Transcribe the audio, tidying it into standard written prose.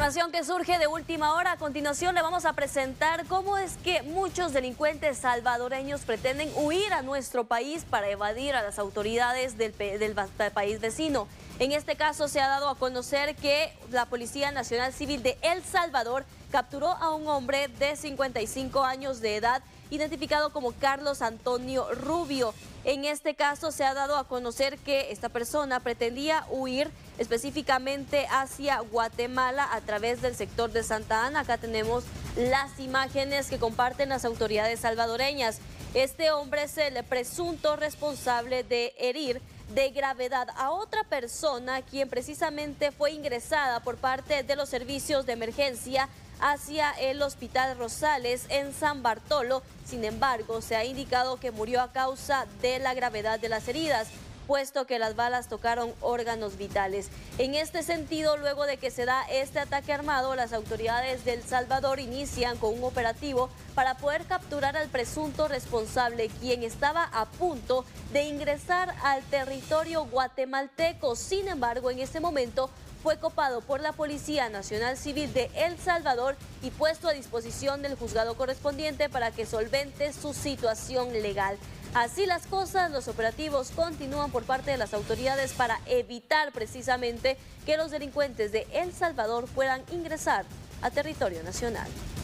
Información que surge de última hora. A continuación le vamos a presentar cómo es que muchos delincuentes salvadoreños pretenden huir a nuestro país para evadir a las autoridades del país vecino. En este caso se ha dado a conocer que la Policía Nacional Civil de El Salvador capturó a un hombre de 55 años de edad, identificado como Carlos Antonio Rubio. En este caso se ha dado a conocer que esta persona pretendía huir específicamente hacia Guatemala a través del sector de Santa Ana. Acá tenemos las imágenes que comparten las autoridades salvadoreñas. Este hombre es el presunto responsable de herir de gravedad a otra persona, quien precisamente fue ingresada por parte de los servicios de emergencia hacia el Hospital Rosales en San Bartolo. Sin embargo, se ha indicado que murió a causa de la gravedad de las heridas, puesto que las balas tocaron órganos vitales. En este sentido, luego de que se da este ataque armado, las autoridades de El Salvador inician con un operativo para poder capturar al presunto responsable, quien estaba a punto de ingresar al territorio guatemalteco. Sin embargo, en este momento fue copado por la Policía Nacional Civil de El Salvador y puesto a disposición del juzgado correspondiente para que solvente su situación legal. Así las cosas, los operativos continúan por parte de las autoridades para evitar precisamente que los delincuentes de El Salvador puedan ingresar a territorio nacional.